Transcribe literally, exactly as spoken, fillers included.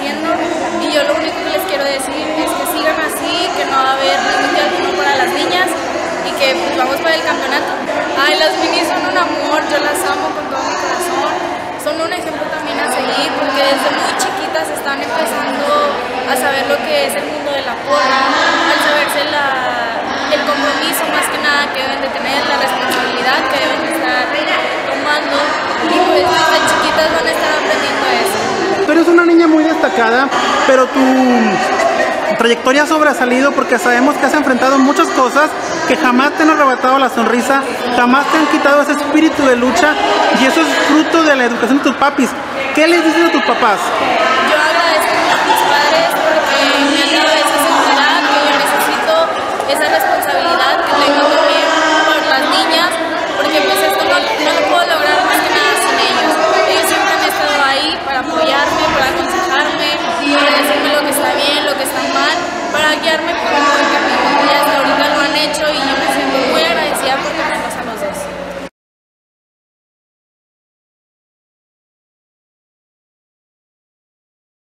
haciendo, y yo lo único que les quiero decir es que sigan así, que no va a haber ningún día alguno para las niñas y que pues, vamos para el campeonato. Ay, las minis son un amor, yo las amo con todo mi corazón, son un ejemplo también a seguir porque desde muy chiquitas están empezando a saber lo que es el mundo de la porra, al saberse la, el compromiso más que nada que deben de tener, la responsabilidad que deben de estar tomando, y pues desde chiquitas van a estar aprendiendo eso. Tú eres una niña muy destacada, pero tu trayectoria ha sobresalido porque sabemos que has enfrentado muchas cosas que jamás te han arrebatado la sonrisa, jamás te han quitado ese espíritu de lucha, y eso es fruto de la educación de tus papis. ¿Qué les dices a tus papás?